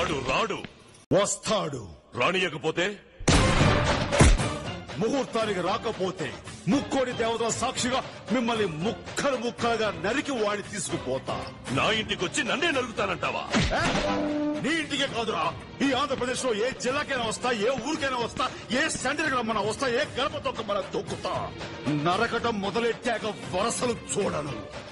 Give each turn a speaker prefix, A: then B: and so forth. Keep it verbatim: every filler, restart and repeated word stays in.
A: వాడు రాడు.
B: వస్తాడు.
A: రానియకపోతే?
B: ముహూర్తానికి రాకపోతే ముక్కోడి దేవతల సాక్షిగా మిమ్మల్ని ముక్కలు ముక్కలుగా నరికి వాడిని తీసుకుపోతా.
A: నా ఇంటికొచ్చి నన్నే నరుకుతానంటావా?
B: నీ ఇంటికే కాదురా, ఈ ఆంధ్రప్రదేశ్ లో ఏ జిల్లాకైనా వస్తా, ఏ ఊరికైనా వస్తా, ఏ సెంటర్ రమ్మన్నా వస్తా, ఏ గడప తొక్క మన తొక్కుతా. నరకటం మొదలెట్టాక వరసలు చూడను.